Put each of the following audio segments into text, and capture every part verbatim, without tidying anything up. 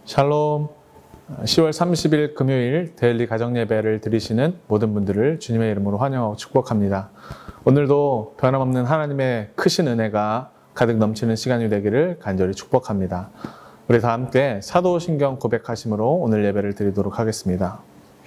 샬롬. 시월 삼십일 금요일 데일리 가정예배를 드리시는 모든 분들을 주님의 이름으로 환영하고 축복합니다. 오늘도 변함없는 하나님의 크신 은혜가 가득 넘치는 시간이 되기를 간절히 축복합니다. 우리 다 함께 사도신경 고백하심으로 오늘 예배를 드리도록 하겠습니다.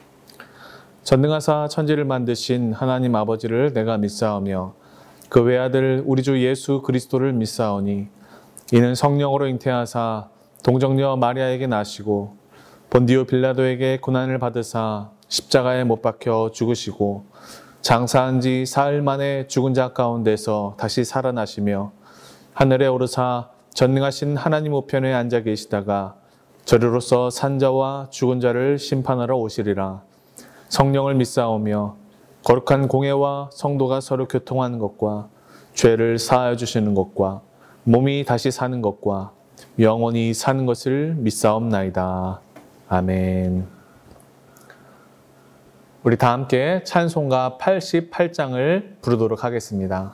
전능하사 천지를 만드신 하나님 아버지를 내가 믿사오며 그 외아들 우리 주 예수 그리스도를 믿사오니 이는 성령으로 잉태하사 동정녀 마리아에게 나시고 본디오 빌라도에게 고난을 받으사 십자가에 못 박혀 죽으시고 장사한 지 사흘 만에 죽은 자 가운데서 다시 살아나시며 하늘에 오르사 전능하신 하나님 우편에 앉아 계시다가 저리로서 산 자와 죽은 자를 심판하러 오시리라. 성령을 믿사오며 거룩한 공회와 성도가 서로 교통하는 것과 죄를 사하여 주시는 것과 몸이 다시 사는 것과 영원히 사는 것을 믿사옵나이다. 아멘. 우리 다 함께 찬송가 팔십팔 장을 부르도록 하겠습니다.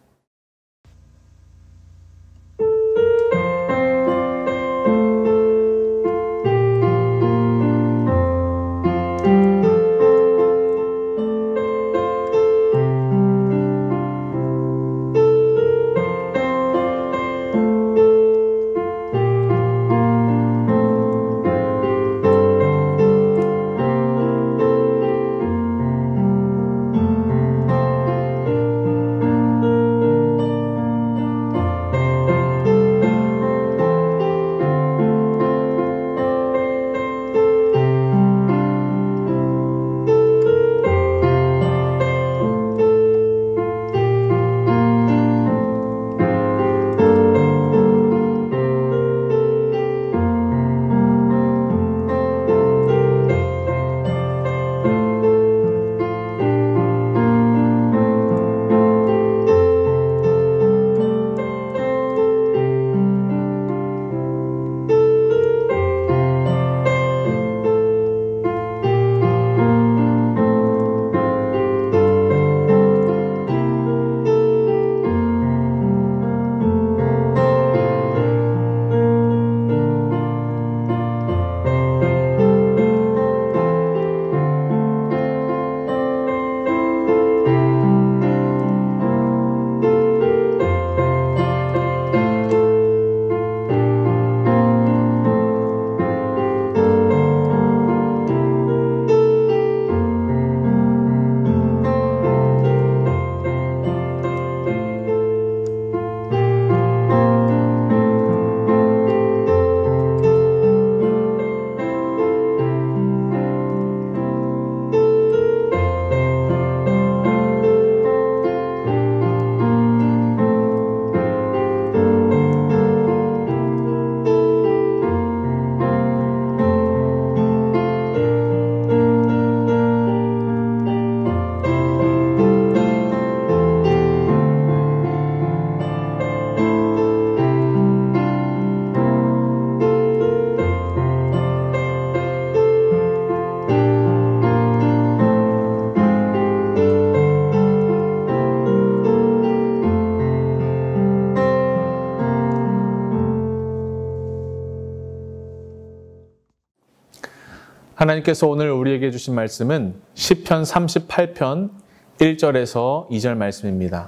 하나님께서 오늘 우리에게 주신 말씀은 시편 삼십팔 편 일 절에서 이 절 말씀입니다.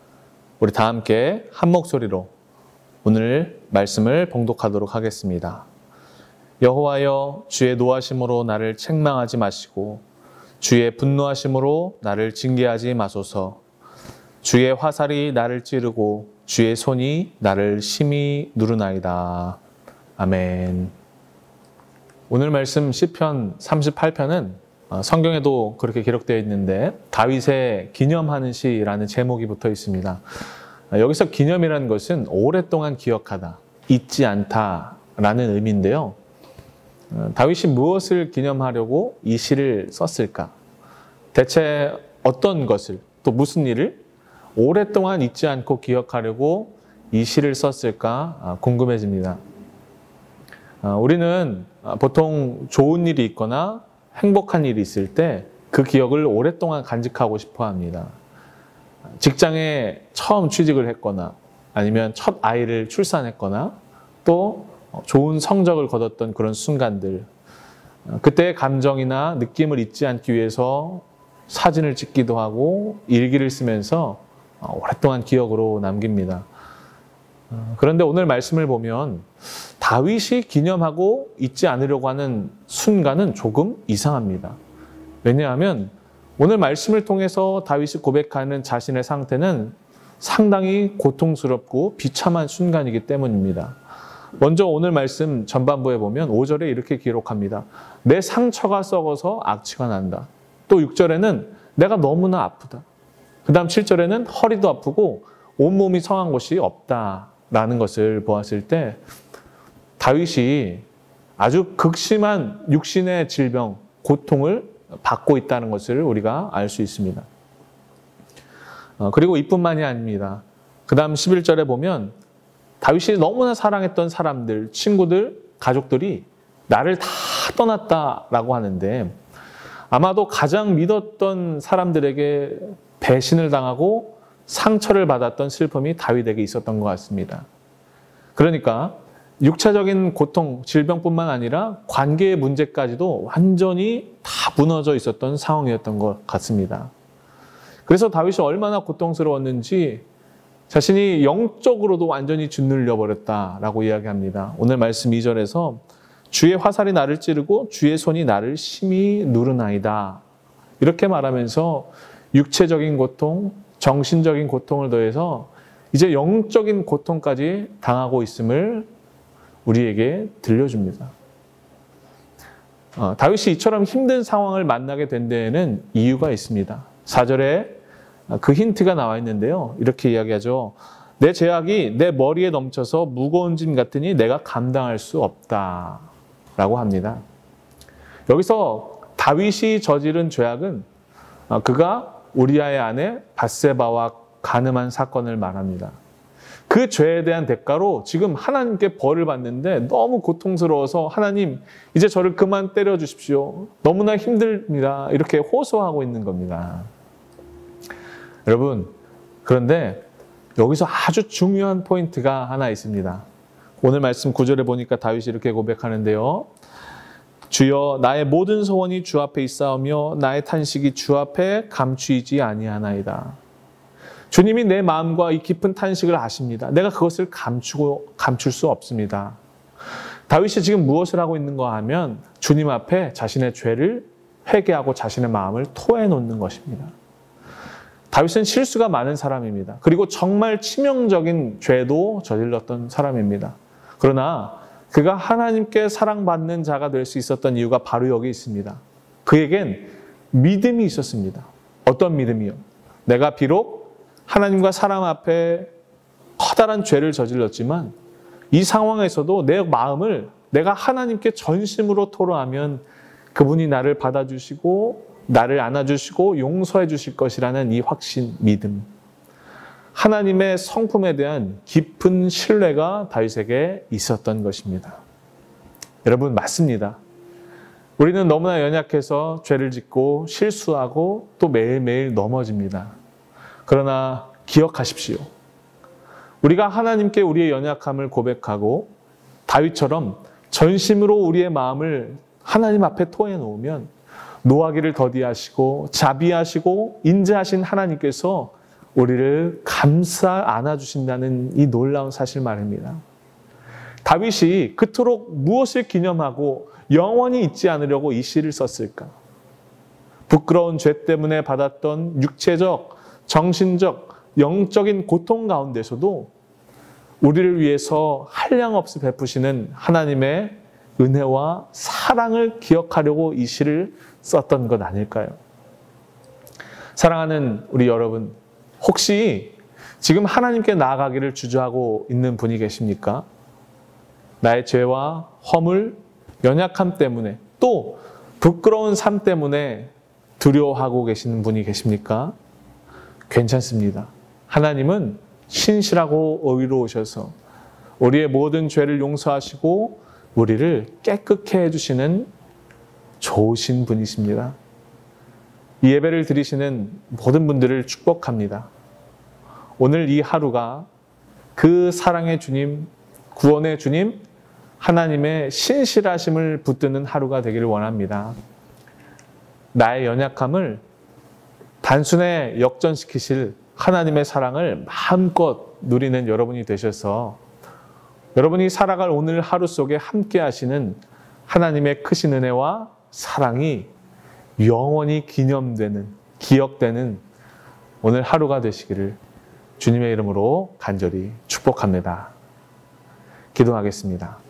우리 다 함께 한 목소리로 오늘 말씀을 봉독하도록 하겠습니다. 여호와여, 주의 노하심으로 나를 책망하지 마시고 주의 분노하심으로 나를 징계하지 마소서. 주의 화살이 나를 찌르고 주의 손이 나를 심히 누르나이다. 아멘. 오늘 말씀 시편 삼십팔 편은 성경에도 그렇게 기록되어 있는데 다윗의 기념하는 시라는 제목이 붙어 있습니다. 여기서 기념이라는 것은 오랫동안 기억하다, 잊지 않다라는 의미인데요. 다윗이 무엇을 기념하려고 이 시를 썼을까? 대체 어떤 것을, 또 무슨 일을 오랫동안 잊지 않고 기억하려고 이 시를 썼을까 궁금해집니다. 우리는 보통 좋은 일이 있거나 행복한 일이 있을 때 그 기억을 오랫동안 간직하고 싶어 합니다. 직장에 처음 취직을 했거나 아니면 첫 아이를 출산했거나 또 좋은 성적을 거뒀던 그런 순간들, 그때의 감정이나 느낌을 잊지 않기 위해서 사진을 찍기도 하고 일기를 쓰면서 오랫동안 기억으로 남깁니다. 그런데 오늘 말씀을 보면 다윗이 기념하고 잊지 않으려고 하는 순간은 조금 이상합니다. 왜냐하면 오늘 말씀을 통해서 다윗이 고백하는 자신의 상태는 상당히 고통스럽고 비참한 순간이기 때문입니다. 먼저 오늘 말씀 전반부에 보면 오 절에 이렇게 기록합니다. 내 상처가 썩어서 악취가 난다. 또 육 절에는 내가 너무나 아프다. 그 다음 칠 절에는 허리도 아프고 온몸이 성한 곳이 없다라는 것을 보았을 때 다윗이 아주 극심한 육신의 질병, 고통을 받고 있다는 것을 우리가 알 수 있습니다. 어, 그리고 이뿐만이 아닙니다. 그 다음 십일 절에 보면 다윗이 너무나 사랑했던 사람들, 친구들, 가족들이 나를 다 떠났다라고 하는데 아마도 가장 믿었던 사람들에게 배신을 당하고 상처를 받았던 슬픔이 다윗에게 있었던 것 같습니다. 그러니까 육체적인 고통, 질병뿐만 아니라 관계의 문제까지도 완전히 다 무너져 있었던 상황이었던 것 같습니다. 그래서 다윗이 얼마나 고통스러웠는지 자신이 영적으로도 완전히 짓눌려 버렸다라고 이야기합니다. 오늘 말씀 이 절에서 주의 화살이 나를 찌르고 주의 손이 나를 심히 누르나이다. 이렇게 말하면서 육체적인 고통, 정신적인 고통을 더해서 이제 영적인 고통까지 당하고 있음을 우리에게 들려줍니다. 어, 다윗이 이처럼 힘든 상황을 만나게 된 데에는 이유가 있습니다. 사 절에 그 힌트가 나와 있는데요. 이렇게 이야기하죠. 내 죄악이 내 머리에 넘쳐서 무거운 짐 같으니 내가 감당할 수 없다. 라고 합니다. 여기서 다윗이 저지른 죄악은 그가 우리아의 아내 밧세바와 간음한 사건을 말합니다. 그 죄에 대한 대가로 지금 하나님께 벌을 받는데 너무 고통스러워서 하나님 이제 저를 그만 때려 주십시오. 너무나 힘듭니다. 이렇게 호소하고 있는 겁니다. 여러분, 그런데 여기서 아주 중요한 포인트가 하나 있습니다. 오늘 말씀 구 절에 보니까 다윗이 이렇게 고백하는데요. 주여 나의 모든 소원이 주 앞에 있사오며 나의 탄식이 주 앞에 감추이지 아니하나이다. 주님이 내 마음과 이 깊은 탄식을 아십니다. 내가 그것을 감추고 감출 수 없습니다. 다윗이 지금 무엇을 하고 있는가 하면 주님 앞에 자신의 죄를 회개하고 자신의 마음을 토해놓는 것입니다. 다윗은 실수가 많은 사람입니다. 그리고 정말 치명적인 죄도 저질렀던 사람입니다. 그러나 그가 하나님께 사랑받는 자가 될 수 있었던 이유가 바로 여기 있습니다. 그에겐 믿음이 있었습니다. 어떤 믿음이요? 내가 비록 하나님과 사람 앞에 커다란 죄를 저질렀지만 이 상황에서도 내 마음을 내가 하나님께 전심으로 토로하면 그분이 나를 받아주시고 나를 안아주시고 용서해 주실 것이라는 이 확신, 믿음. 하나님의 성품에 대한 깊은 신뢰가 다윗에게 있었던 것입니다. 여러분, 맞습니다. 우리는 너무나 연약해서 죄를 짓고 실수하고 또 매일매일 넘어집니다. 그러나 기억하십시오. 우리가 하나님께 우리의 연약함을 고백하고 다윗처럼 전심으로 우리의 마음을 하나님 앞에 토해놓으면 노하기를 더디하시고 자비하시고 인자하신 하나님께서 우리를 감싸 안아주신다는 이 놀라운 사실 말입니다. 다윗이 그토록 무엇을 기념하고 영원히 잊지 않으려고 이 시를 썼을까? 부끄러운 죄 때문에 받았던 육체적, 정신적, 영적인 고통 가운데서도 우리를 위해서 한량없이 베푸시는 하나님의 은혜와 사랑을 기억하려고 이 시를 썼던 것 아닐까요? 사랑하는 우리 여러분, 혹시 지금 하나님께 나아가기를 주저하고 있는 분이 계십니까? 나의 죄와 허물, 연약함 때문에 또 부끄러운 삶 때문에 두려워하고 계시는 분이 계십니까? 괜찮습니다. 하나님은 신실하고 의로우셔서 우리의 모든 죄를 용서하시고 우리를 깨끗게 해주시는 좋으신 분이십니다. 이 예배를 드리시는 모든 분들을 축복합니다. 오늘 이 하루가 그 사랑의 주님, 구원의 주님, 하나님의 신실하심을 붙드는 하루가 되기를 원합니다. 나의 연약함을 단순히 역전시키실 하나님의 사랑을 마음껏 누리는 여러분이 되셔서 여러분이 살아갈 오늘 하루 속에 함께 하시는 하나님의 크신 은혜와 사랑이 영원히 기념되는, 기억되는 오늘 하루가 되시기를 주님의 이름으로 간절히 축복합니다. 기도하겠습니다.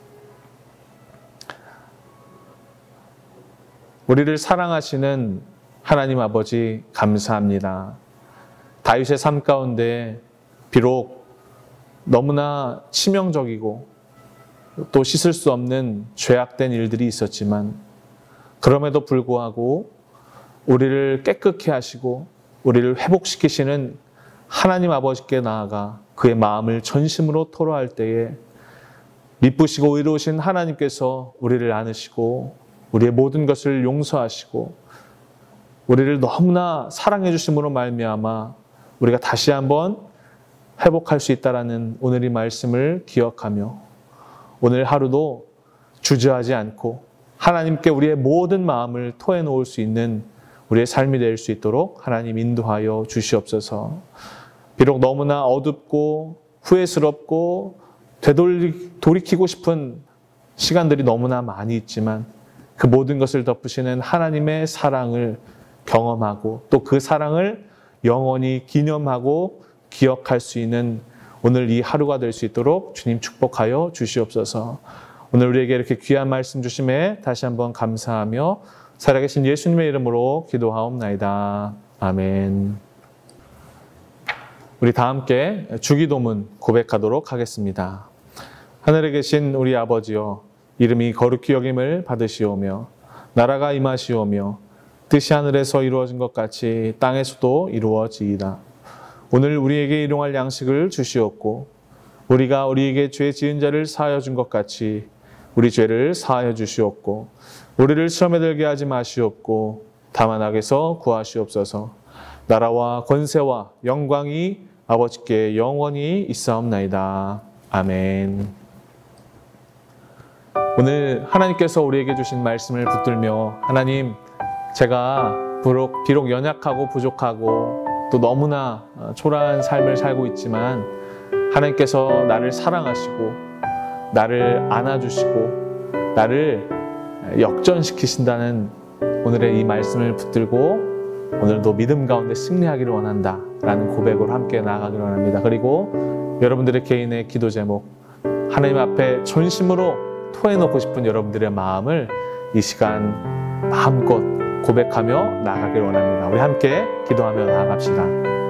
우리를 사랑하시는 하나님 아버지 감사합니다. 다윗의 삶 가운데 비록 너무나 치명적이고 또 씻을 수 없는 죄악된 일들이 있었지만 그럼에도 불구하고 우리를 깨끗게 하시고 우리를 회복시키시는 하나님 아버지께 나아가 그의 마음을 전심으로 토로할 때에 미쁘시고 의로우신 하나님께서 우리를 안으시고 우리의 모든 것을 용서하시고 우리를 너무나 사랑해 주심으로 말미암아 우리가 다시 한번 회복할 수 있다라는 오늘 이 말씀을 기억하며 오늘 하루도 주저하지 않고 하나님께 우리의 모든 마음을 토해 놓을 수 있는 우리의 삶이 될 수 있도록 하나님 인도하여 주시옵소서. 비록 너무나 어둡고 후회스럽고 되돌리, 돌이키고 싶은 시간들이 너무나 많이 있지만 그 모든 것을 덮으시는 하나님의 사랑을 경험하고 또 그 사랑을 영원히 기념하고 기억할 수 있는 오늘 이 하루가 될 수 있도록 주님 축복하여 주시옵소서. 오늘 우리에게 이렇게 귀한 말씀 주심에 다시 한번 감사하며 살아계신 예수님의 이름으로 기도하옵나이다. 아멘. 우리 다 함께 주기도문 고백하도록 하겠습니다. 하늘에 계신 우리 아버지여, 이름이 거룩히 여김을 받으시오며 나라가 임하시오며 뜻이 하늘에서 이루어진 것 같이 땅에서도 이루어지이다. 오늘 우리에게 일용할 양식을 주시옵고 우리가 우리에게 죄 지은 자를 사하여 준 것 같이 우리 죄를 사하여 주시옵고 우리를 시험에 들게 하지 마시옵고 다만 악에서 구하시옵소서. 나라와 권세와 영광이 아버지께 영원히 있사옵나이다. 아멘. 오늘 하나님께서 우리에게 주신 말씀을 붙들며 하나님, 제가 비록, 비록 연약하고 부족하고 또 너무나 초라한 삶을 살고 있지만 하나님께서 나를 사랑하시고 나를 안아주시고 나를 역전시키신다는 오늘의 이 말씀을 붙들고 오늘도 믿음 가운데 승리하기를 원한다 라는 고백으로 함께 나아가기를 원합니다. 그리고 여러분들의 개인의 기도 제목, 하나님 앞에 전심으로 토해놓고 싶은 여러분들의 마음을 이 시간 마음껏 고백하며 나아가기를 원합니다. 우리 함께 기도하며 나아갑시다.